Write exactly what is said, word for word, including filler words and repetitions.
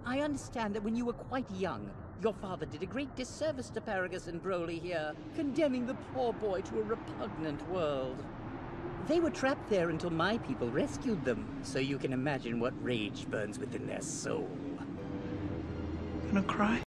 I understand that when you were quite young, your father did a great disservice to Paragus and Broly here, condemning the poor boy to a repugnant world. They were trapped there until my people rescued them, so you can imagine what rage burns within their soul. Gonna cry?